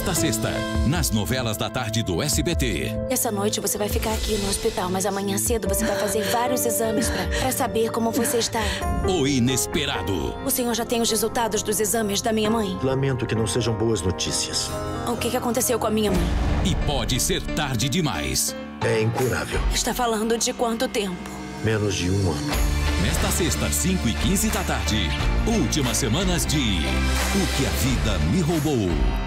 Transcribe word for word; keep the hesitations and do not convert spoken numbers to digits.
Nesta sexta, nas novelas da tarde do S B T. Essa noite você vai ficar aqui no hospital, mas amanhã cedo você vai fazer vários exames pra, pra saber como você está. O Inesperado. O senhor já tem os resultados dos exames da minha mãe? Lamento que não sejam boas notícias. O que, que aconteceu com a minha mãe? E pode ser tarde demais. É incurável. Está falando de quanto tempo? Menos de um ano. Nesta sexta, cinco e quinze da tarde. Últimas semanas de O que a Vida Me Roubou.